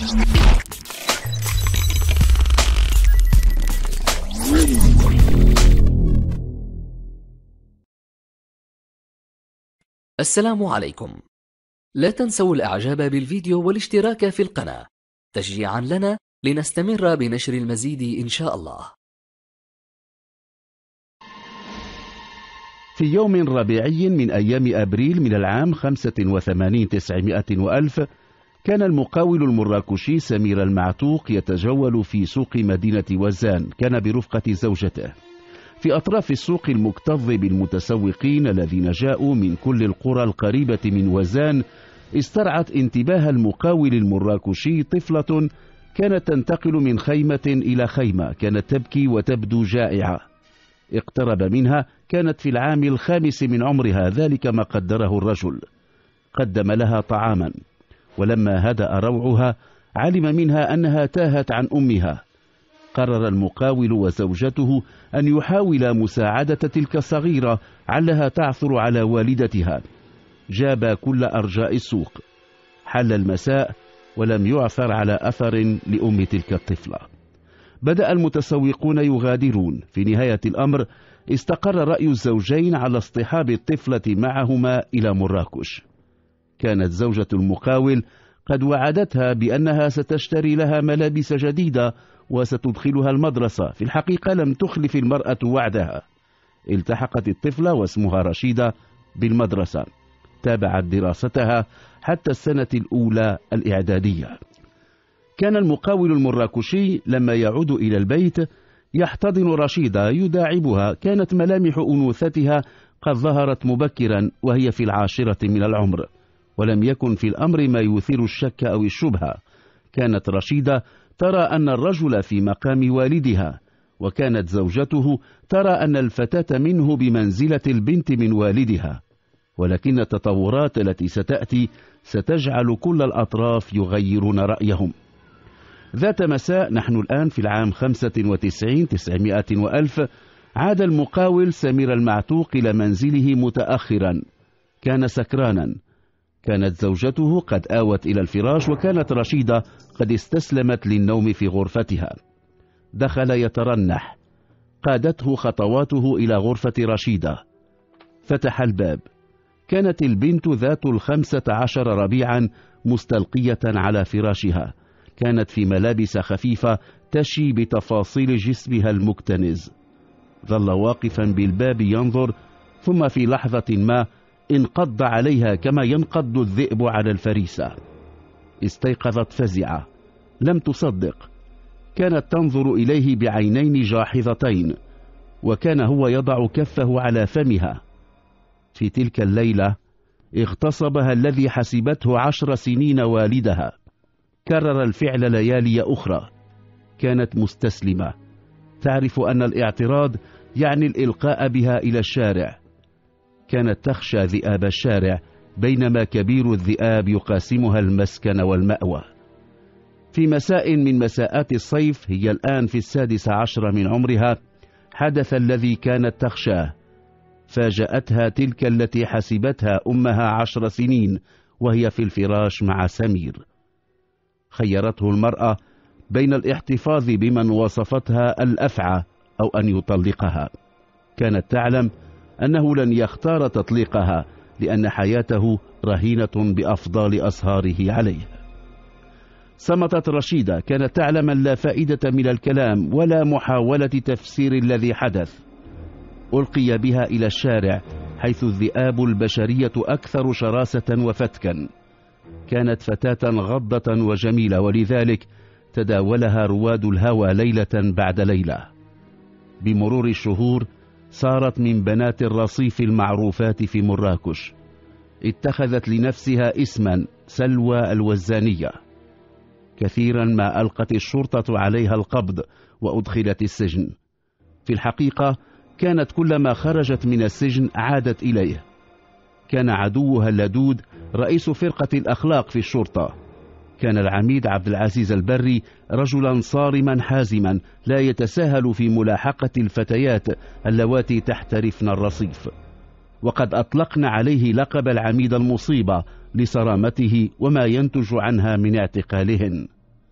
السلام عليكم. لا تنسوا الإعجاب بالفيديو والاشتراك في القناة تشجيعا لنا لنستمر بنشر المزيد إن شاء الله. في يوم ربيعي من أيام أبريل من العام 85 كان المقاول المراكشي سمير المعتوق يتجول في سوق مدينة وزان. كان برفقة زوجته في أطراف السوق المكتظ بالمتسوقين الذين جاءوا من كل القرى القريبة من وزان. استرعت انتباه المقاول المراكشي طفلة كانت تنتقل من خيمة إلى خيمة، كانت تبكي وتبدو جائعة. اقترب منها، كانت في العام 5 من عمرها، ذلك ما قدره الرجل. قدم لها طعاما، ولما هدأ روعها علم منها أنها تاهت عن أمها. قرر المقاول وزوجته أن يحاول مساعدة تلك الصغيرة علها تعثر على والدتها. جاب كل أرجاء السوق. حل المساء ولم يعثر على أثر لأم تلك الطفلة. بدأ المتسوقون يغادرون. في نهاية الأمر استقر رأي الزوجين على اصطحاب الطفلة معهما إلى مراكش. كانت زوجة المقاول قد وعدتها بأنها ستشتري لها ملابس جديدة وستدخلها المدرسة. في الحقيقة لم تخلف المرأة وعدها. التحقت الطفلة واسمها رشيدة بالمدرسة. تابعت دراستها حتى السنة الأولى الإعدادية. كان المقاول المراكشي لما يعود إلى البيت يحتضن رشيدة يداعبها. كانت ملامح أنوثتها قد ظهرت مبكرا وهي في 10 من العمر، ولم يكن في الأمر ما يثير الشك أو الشبهة. كانت رشيدة ترى أن الرجل في مقام والدها، وكانت زوجته ترى أن الفتاة منه بمنزلة البنت من والدها. ولكن التطورات التي ستأتي ستجعل كل الأطراف يغيرون رأيهم. ذات مساء، نحن الآن في العام 95 900 وألف، عاد المقاول سمير المعتوق إلى منزله متأخرا. كان سكرانا. كانت زوجته قد آوت إلى الفراش، وكانت رشيدة قد استسلمت للنوم في غرفتها. دخل يترنح. قادته خطواته إلى غرفة رشيدة. فتح الباب. كانت البنت ذات 15 ربيعا مستلقية على فراشها. كانت في ملابس خفيفة تشي بتفاصيل جسمها المكتنز. ظل واقفا بالباب ينظر، ثم في لحظة ما انقض عليها كما ينقض الذئب على الفريسة. استيقظت فزعة، لم تصدق. كانت تنظر إليه بعينين جاحظتين، وكان هو يضع كفه على فمها. في تلك الليلة اغتصبها الذي حسبته 10 سنين والدها. كرر الفعل ليالي أخرى. كانت مستسلمة، تعرف أن الاعتراض يعني الإلقاء بها إلى الشارع. كانت تخشى ذئاب الشارع، بينما كبير الذئاب يقاسمها المسكن والمأوى. في مساء من مساءات الصيف، هي الآن في 16 من عمرها، حدث الذي كانت تخشاه. فاجأتها تلك التي حسبتها أمها 10 سنين وهي في الفراش مع سمير. خيرته المرأة بين الاحتفاظ بمن وصفتها الأفعى أو أن يطلقها. كانت تعلم أنه لن يختار تطليقها، لأن حياته رهينة بأفضال أصهاره عليه. صمتت رشيدة. كانت تعلم أن لا فائدة من الكلام ولا محاولة تفسير الذي حدث. ألقي بها إلى الشارع، حيث الذئاب البشرية أكثر شراسة وفتكا. كانت فتاة غضة وجميلة، ولذلك تداولها رواد الهوى ليلة بعد ليلة. بمرور الشهور صارت من بنات الرصيف المعروفات في مراكش. اتخذت لنفسها اسما سلوى الوزانية. كثيرا ما ألقت الشرطة عليها القبض وأدخلت السجن. في الحقيقة كانت كلما خرجت من السجن عادت إليه. كان عدوها اللدود رئيس فرقة الأخلاق في الشرطة. كان العميد عبد العزيز البري رجلا صارما حازما لا يتساهل في ملاحقة الفتيات اللواتي تحترفن الرصيف. وقد أطلقن عليه لقب العميد المصيبة لصرامته وما ينتج عنها من اعتقالهن.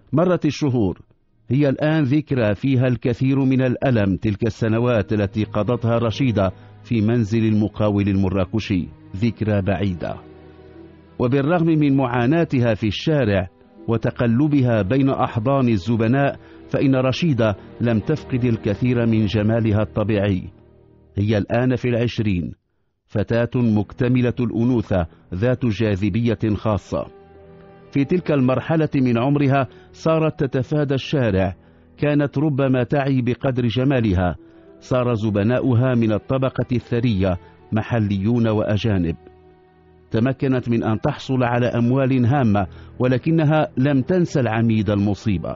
مرت الشهور، هي الآن ذكرى فيها الكثير من الألم، تلك السنوات التي قضتها رشيدة في منزل المقاول المراكشي، ذكرى بعيدة. وبالرغم من معاناتها في الشارع وتقلبها بين أحضان الزبناء، فإن رشيدة لم تفقد الكثير من جمالها الطبيعي. هي الآن في 20، فتاة مكتملة الأنوثة ذات جاذبية خاصة. في تلك المرحلة من عمرها صارت تتفادى الشارع، كانت ربما تعي بقدر جمالها، صار زبناؤها من الطبقة الثرية محليون وأجانب. تمكنت من أن تحصل على أموال هامة، ولكنها لم تنسى العميد المصيبة.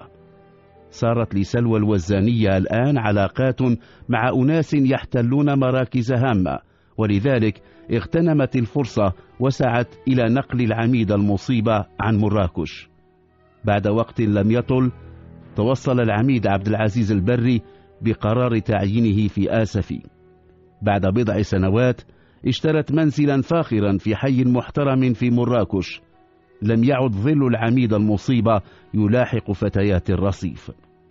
صارت لسلوى الوزانية الآن علاقات مع أناس يحتلون مراكز هامة، ولذلك اغتنمت الفرصة وسعت إلى نقل العميد المصيبة عن مراكش. بعد وقت لم يطل توصل العميد عبد العزيز البري بقرار تعيينه في آسفي. بعد بضع سنوات اشترت منزلا فاخرا في حي محترم في مراكش. لم يعد ظل العميد المصيبة يلاحق فتيات الرصيف.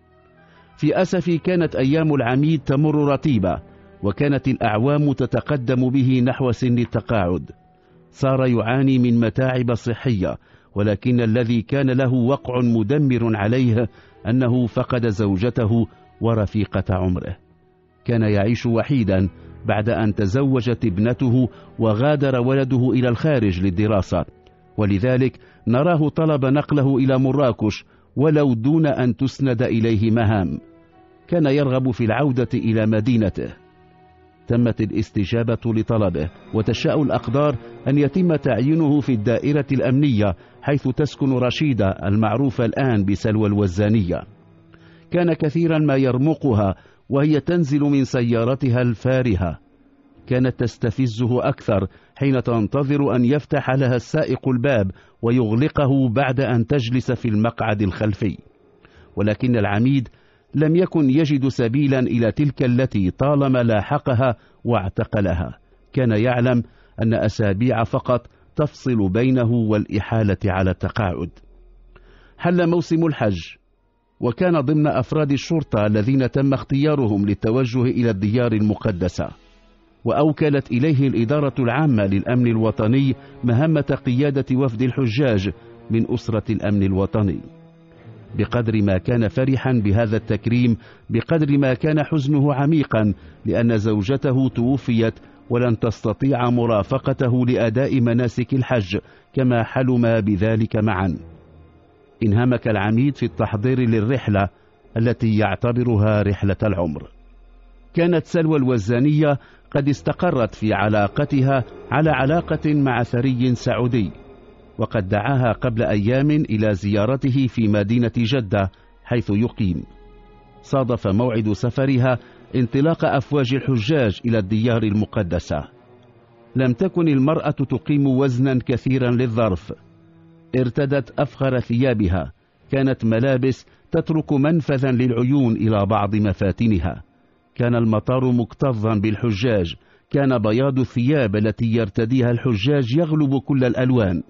في آسفي كانت أيام العميد تمر رتيبة، وكانت الأعوام تتقدم به نحو سن التقاعد. صار يعاني من متاعب صحية، ولكن الذي كان له وقع مدمر عليه أنه فقد زوجته ورفيقة عمره. كان يعيش وحيدا بعد أن تزوجت ابنته وغادر ولده إلى الخارج للدراسة، ولذلك نراه طلب نقله إلى مراكش ولو دون أن تسند إليه مهام. كان يرغب في العودة إلى مدينته. تمت الاستجابة لطلبه، وتشاء الأقدار أن يتم تعيينه في الدائرة الأمنية حيث تسكن رشيدة المعروفة الآن بسلوى الوزانية. كان كثيرا ما يرمقها وهي تنزل من سيارتها الفارهة. كانت تستفزه أكثر حين تنتظر أن يفتح لها السائق الباب ويغلقه بعد أن تجلس في المقعد الخلفي. ولكن العميد لم يكن يجد سبيلا إلى تلك التي طالما لاحقها واعتقلها. كان يعلم أن أسابيع فقط تفصل بينه والإحالة على التقاعد. حل موسم الحج، وكان ضمن أفراد الشرطة الذين تم اختيارهم للتوجه إلى الديار المقدسة، وأوكلت إليه الإدارة العامة للأمن الوطني مهمة قيادة وفد الحجاج من أسرة الأمن الوطني. بقدر ما كان فرحا بهذا التكريم، بقدر ما كان حزنه عميقا لأن زوجته توفيت ولن تستطيع مرافقته لأداء مناسك الحج كما حلم بذلك معا. انهمك العميد في التحضير للرحلة التي يعتبرها رحلة العمر. كانت سلوى الوزانية قد استقرت في علاقتها على علاقة مع ثري سعودي، وقد دعاها قبل أيام إلى زيارته في مدينة جدة حيث يقيم. صادف موعد سفرها انطلاق أفواج الحجاج إلى الديار المقدسة. لم تكن المرأة تقيم وزنا كثيرا للظرف. ارتدت أفخر ثيابها، كانت ملابس تترك منفذا للعيون إلى بعض مفاتنها. كان المطار مكتظا بالحجاج، كان بياض الثياب التي يرتديها الحجاج يغلب كل الألوان.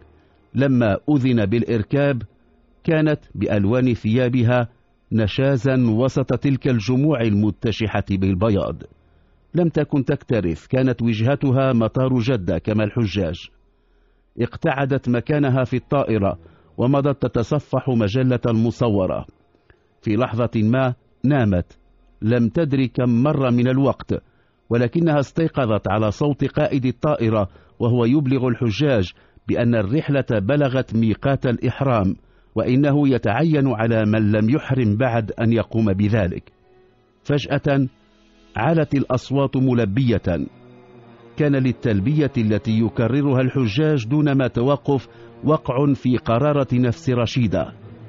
لما أذن بالإركاب كانت بألوان ثيابها نشازا وسط تلك الجموع المتشحة بالبياض. لم تكن تكترث، كانت وجهتها مطار جدة كما الحجاج. اقتعدت مكانها في الطائرة ومضت تتصفح مجلة مصورة. في لحظة ما نامت، لم تدري كم مر من الوقت، ولكنها استيقظت على صوت قائد الطائرة وهو يبلغ الحجاج بأن الرحلة بلغت ميقات الإحرام، وإنه يتعين على من لم يحرم بعد أن يقوم بذلك. فجأة علت الأصوات ملبية. كان للتلبية التي يكررها الحجاج دون ما توقف وقع في قرارة نفس رشيدة.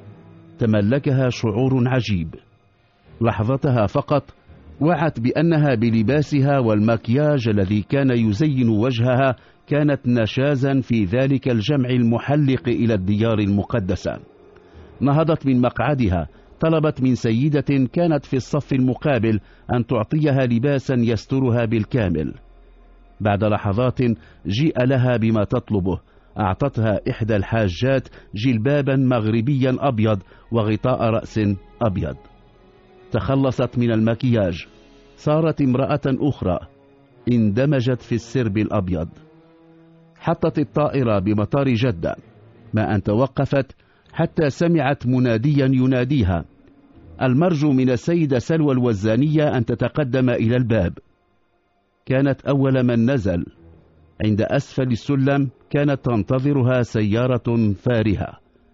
تملكها شعور عجيب. لحظتها فقط وعت بأنها بلباسها والمكياج الذي كان يزين وجهها كانت نشازا في ذلك الجمع المحلق إلى الديار المقدسة. نهضت من مقعدها، طلبت من سيدة كانت في الصف المقابل أن تعطيها لباسا يسترها بالكامل. بعد لحظات جيء لها بما تطلبه، أعطتها إحدى الحاجات جلبابا مغربيا أبيض وغطاء رأس أبيض. تخلصت من المكياج، صارت امرأة أخرى، اندمجت في السرب الأبيض. حطت الطائرة بمطار جدة، ما أن توقفت حتى سمعت مناديا يناديها: المرجو من السيدة سلوى الوزانية أن تتقدم إلى الباب. كانت أول من نزل. عند أسفل السلم كانت تنتظرها سيارة فارهة.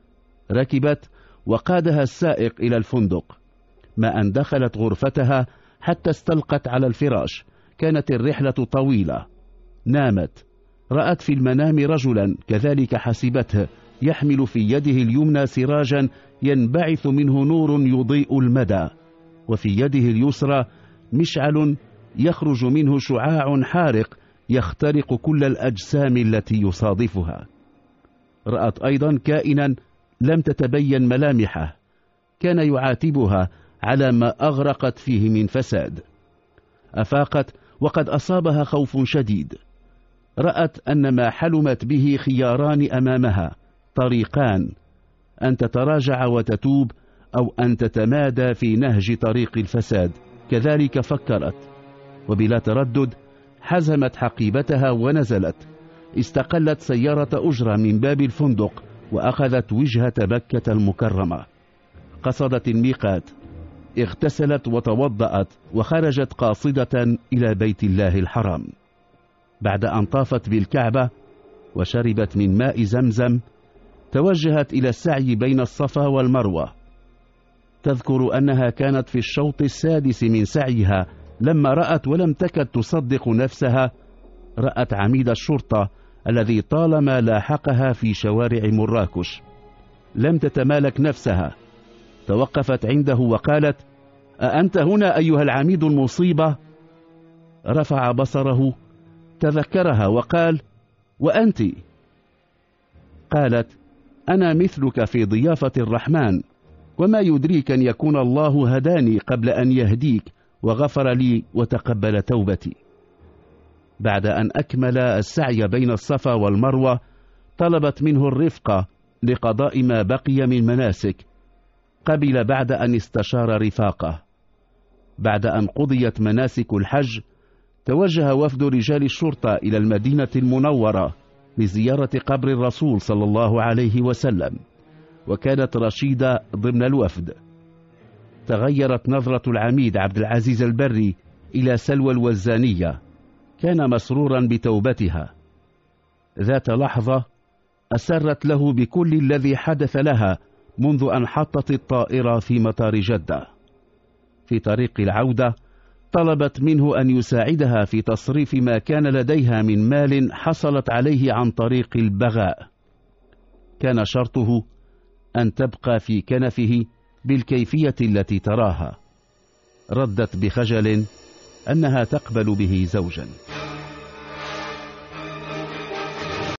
ركبت وقادها السائق إلى الفندق. ما أن دخلت غرفتها حتى استلقت على الفراش. كانت الرحلة طويلة. نامت. رأت في المنام رجلا كذلك حسبته، يحمل في يده اليمنى سراجا ينبعث منه نور يضيء المدى، وفي يده اليسرى مشعل يخرج منه شعاع حارق يخترق كل الأجسام التي يصادفها. رأت أيضا كائنا لم تتبين ملامحه، كان يعاتبها على ما أغرقت فيه من فساد. أفاقت وقد أصابها خوف شديد. رأت أن ما حلمت به خياران أمامها، طريقان: أن تتراجع وتتوب، أو أن تتمادى في نهج طريق الفساد. كذلك فكرت، وبلا تردد حزمت حقيبتها ونزلت. استقلت سيارة أجرة من باب الفندق وأخذت وجهة مكة المكرمة. قصدت الميقات، اغتسلت وتوضأت وخرجت قاصدة إلى بيت الله الحرام. بعد أن طافت بالكعبة وشربت من ماء زمزم، توجهت إلى السعي بين الصفا والمروة. تذكر أنها كانت في الشوط السادس من سعيها لما رأت، ولم تكد تصدق نفسها، رأت عميد الشرطة الذي طالما لاحقها في شوارع مراكش. لم تتمالك نفسها، توقفت عنده وقالت: أأنت هنا أيها العميد المصيبة؟ رفع بصره، تذكرها وقال: وأنت؟ قالت: أنا مثلك في ضيافة الرحمن، وما يدريك أن يكون الله هداني قبل أن يهديك وغفر لي وتقبل توبتي. بعد أن أكمل السعي بين الصفا والمروة، طلبت منه الرفقة لقضاء ما بقي من مناسك. قبل بعد أن استشار رفاقه. بعد أن قضيت مناسك الحج، توجه وفد رجال الشرطة إلى المدينة المنورة لزيارة قبر الرسول صلى الله عليه وسلم، وكانت رشيدة ضمن الوفد. تغيرت نظرة العميد عبد العزيز البري إلى سلوى الوزانية، كان مسرورا بتوبتها. ذات لحظة أسرت له بكل الذي حدث لها منذ أن حطت الطائرة في مطار جدة. في طريق العودة طلبت منه أن يساعدها في تصريف ما كان لديها من مال حصلت عليه عن طريق البغاء. كان شرطه أن تبقى في كنفه بالكيفية التي تراها. ردت بخجل أنها تقبل به زوجا.